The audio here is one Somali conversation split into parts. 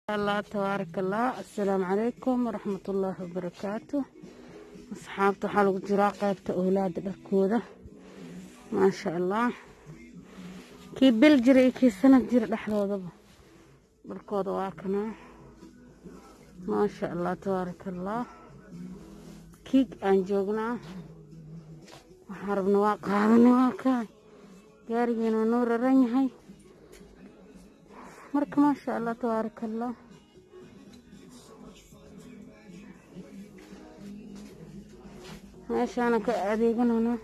الله تبارك الله. السلام عليكم ورحمة الله وبركاته. أصحابته حلقة جراء قيبت أولاد الكودة ما شاء الله. كي بالجري كي سنة جري لحظة بالكودة واكنا ما شاء الله تبارك الله. كيك أنجوغنا وحربنا واقع واقع جارينا نور الرنهي مرك ما شاء الله تبارك الله. ماشي أنا كأديقنا هنا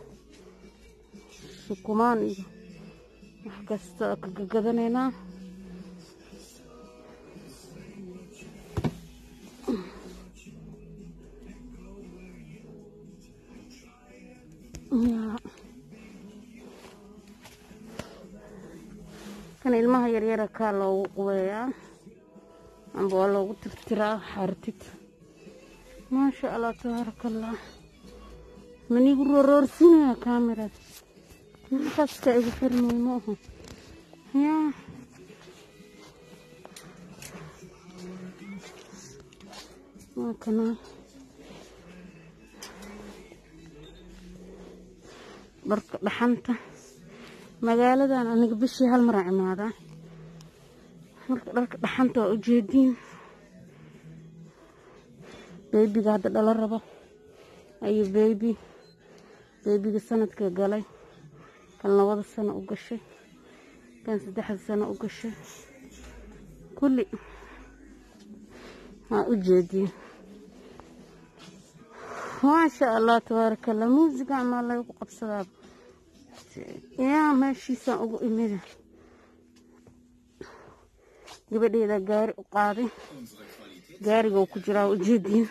سكمان إيه حكست كقدنينا يا كان ilmaha yaryara ka loo qweeyaa amba waa loogu tirtiraa xartid ma sha Allah tabarakallah. manigu roorsinaya kamerada xaska igu xirmay mooho ya ma kana barka dhaxanta magaaladan aniga bishii hal mar imaada marka dharka dhaxanta u jeedin babyga hadda dhala rabo ayu babyga sanadka galay kan 2 sano u gashay kan 3 sano u gashay kulli ha u jeedin ma sha Allah tabarakallah. muusiga ma la ku qabsadaa يا ماشي ساقو إميدا gabadheeda gaari u qaaday gaariga uu ku jiraa ujeedin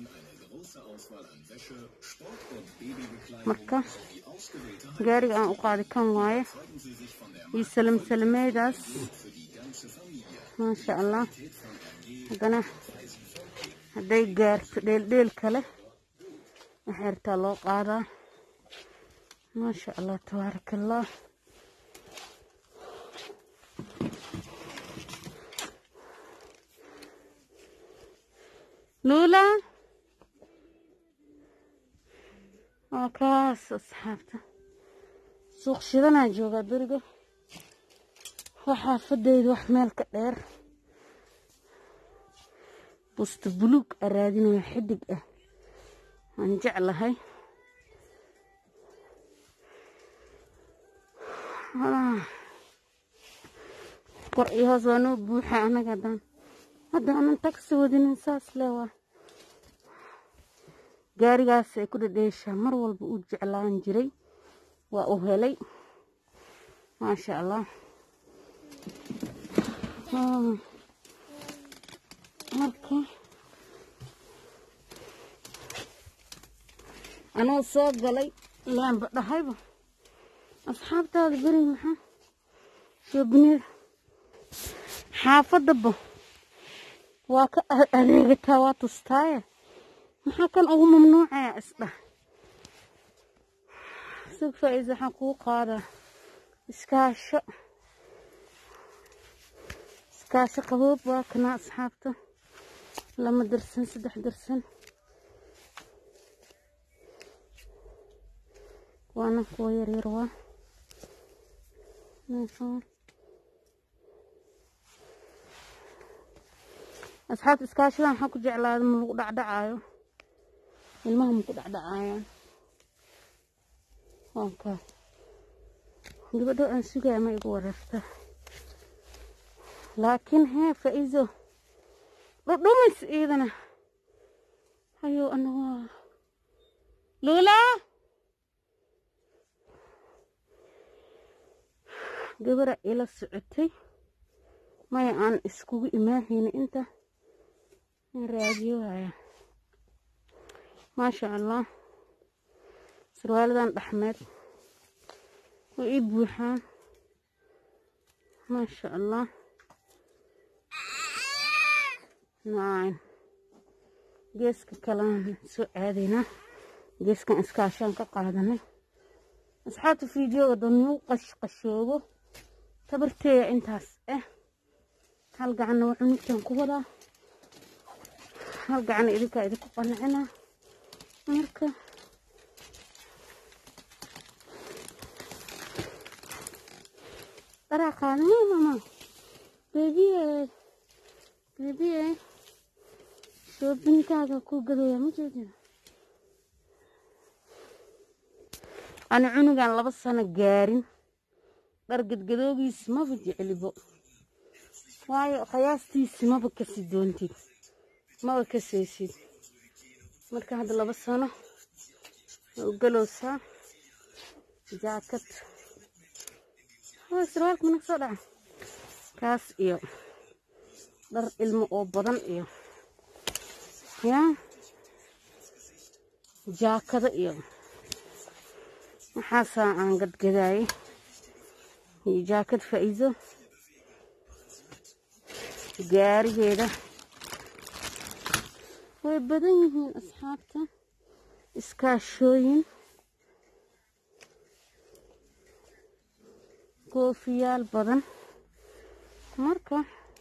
marka gaariga aan u qaaday kan waaye iyo salmeedaas ma sha Allah. hadana haday gaarto dheel kale waxaarta loo qaadaa ما شاء الله تبارك الله. لولا وكاس أصحابته سوق شدنا جوجا برجع وحافظ وحمل كدير بوست بلوك أرادين ويحدق هنجعل هاي قرئيها زانو بوحة أنا قدام هذا أنا تاكسي ودين إنساس لوا قاري قاسي كل ديشة مرول بقود جعلان جري وأهلي ما شاء الله. مركي أنا صوت قلي لين بقى أصحاب تاذ بري محا شو بنير حافظ دبو واك أريقتها واتستايا محا كان أغو ممنوع يا أسبح سوف إذا حقوق هذا إسكاشة قبوب واكنا أصحابته لما درسن 3 درسن وانا كوير يروى نشوف أصحاب إسكاشلان حكوا جعلان من دعدعايو المهم كدعدعايو اوكي بدو أنسوقي ما يقول رفته لكن هي فإذا ردومس إذن هيو أنه لولا gabar ila socotay ma aan iskugu imaahin inta raadiyo haya ma sha Allah. surwaaladan dhaxmeed way buuxaan ma sha Allah. naan geeska kalaan soo aadayna geeskan iskaashan ka qaadanay asxaabta fiidiyooda danu qashqashoogo tabartee intaas hal gacan oo cunugtan ku wada hal gacan idinku qancina marka qaadana mama baby shoppingkaaga ku gadaya ma jeedin ana cunugan 2 sano gaarin dhar gadgadoogiis ma jecelibo waayo qiyaastiisa ma ka sii doontid ma ka seesid marka hadda 2 sano oo galowsa jaakad sarwaalka mana soo dhaca kaas iyo dhar ilmo oo badan iyo yaa jaakada iyo maxaa aan gadgadaay iyo jaakad faa'iido gaarigeeda way badan yihiin asxaabta iskaashooyin koofiyaal badan marka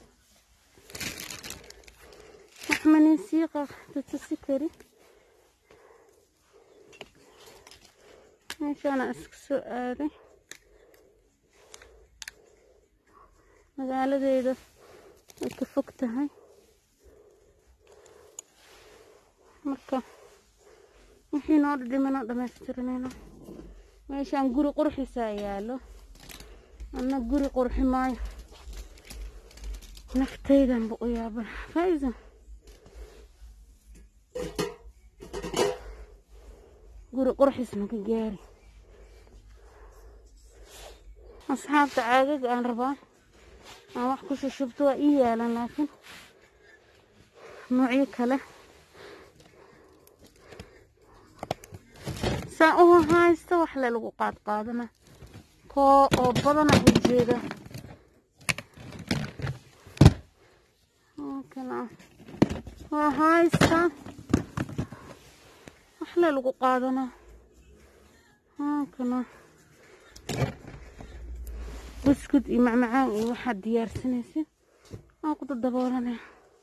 waxman siiqa tusi kari meeshaan iska soo aaday magaaladeeda way ka fog tahay marka wixii noo dhimana dhammaystirnayna meeshaan guri qurxiisa yaalo أنا قري قرحي ماي نفتيدا بقوا يا بن فايزة قري قرحي اسمك جاري أصحاب تعاقق أنا ربا أنا وحكوش شفتوا إياه لكن نوعي كله ساقوها هاي استوحل الوقات قادمة oo badan ah jeeda kana waa haysta wax la lagu qaadana kana biskud iyo macmacaan iyo waxa diyaarsanaysid aan ku daboolanay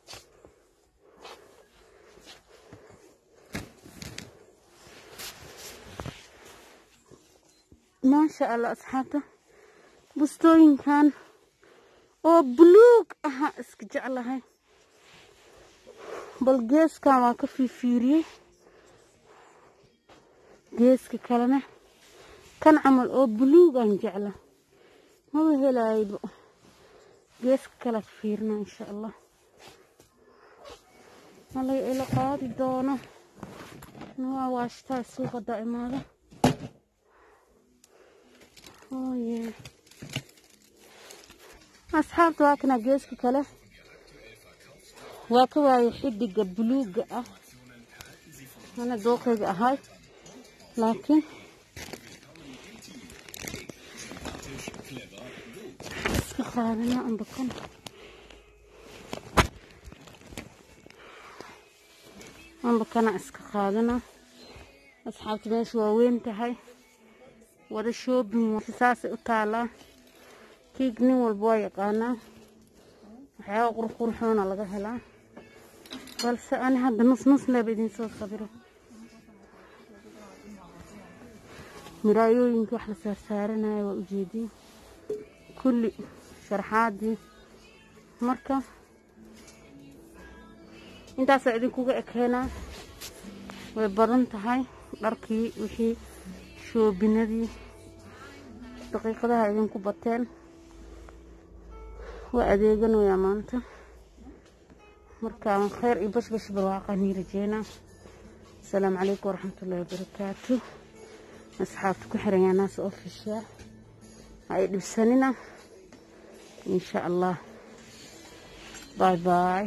ما شاء الله أصحابته بستوين كان أو بلوك اسكجع لها بالجيس كان واقف في فيري جيس كلامه كان عمل أو بلوك أنجعله ما بهلا يبقى جيس كلا فيرنا إن شاء الله الله إلى قاضي دونه نوا واشتا السوق دائما هذا أصحابته واكنا جيسك كله واكوا يحدق بلوغ أنا دوقي هاي لكن استخدمنا عندكم عندكنا استخدمنا أصحابتي ماشي وين تهاي wada shopping saas u taala kiigni walba way yaqaana waxa qurxoona laga helaa balse aan hadda nus leebidin soo sabiro miraayooyinka wax la saaranayo waa ujeedin kulli sharxaadii marka intaas idinkuga ekeena way badan tahay dharkii wixii shoobinadii daqiiqadaha idinku bateen waa adeeganayaa maanta markaan khayr iyo bashbash barwaaqani rajeynaa السلام عليكم ورحمة الله وبركاته أصحابكم حرينا ناس أوفيشال هاي لبساننا إن شاء الله باي باي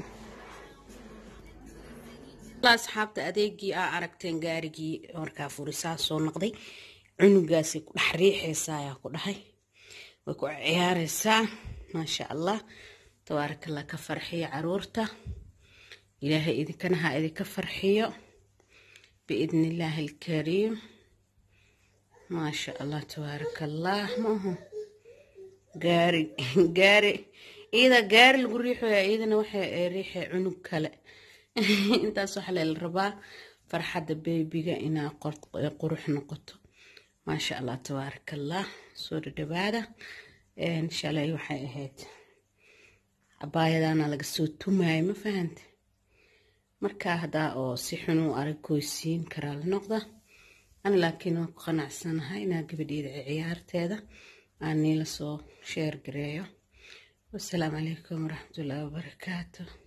أصحابتي أديجي أعرقتين جارجي وركا فرسا صنقدي عنقاسي كل حريح سايا كل هاي وكو عيار سا ما شاء الله تبارك الله كفرحية عرورته إلهي إذا كانها إذا كفرحية بإذن الله الكريم ما شاء الله تبارك الله ما هو قاري إذا قاري القريح إذا وحي ريح عنق كلا أنت صح للربا فرحة بيبيجا إنا قروح نقطه ما شاء الله تبارك الله سورة دبادة إن شاء الله يوحي أهيت عباية أنا لقصو توماي ما فهمت مركا هدا أو سيحنو أركويسين كرال نقطة أنا لكن قناع سنة هاينا قبل عيارت هذا أني لسو شير قرية والسلام عليكم ورحمة الله وبركاته.